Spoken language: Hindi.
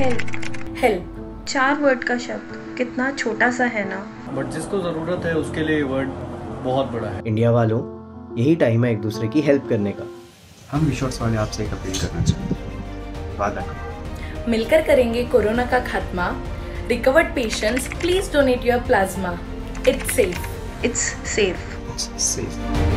हेल्प। हेल्प 4 वर्ड का शब्द कितना छोटा सा है ना, बट जिसको ज़रूरत है उसके लिए वर्ड बहुत बड़ा है। इंडिया वालों, यही टाइम है एक दूसरे की हेल्प करने का। हम विशॉर्ट्स वाले आपसे एक अपील करना चाहते हैं, वादा करो। मिलकर करेंगे कोरोना का खात्मा। Recovered patients, please donate your plasma. It's safe. It's safe. Safe.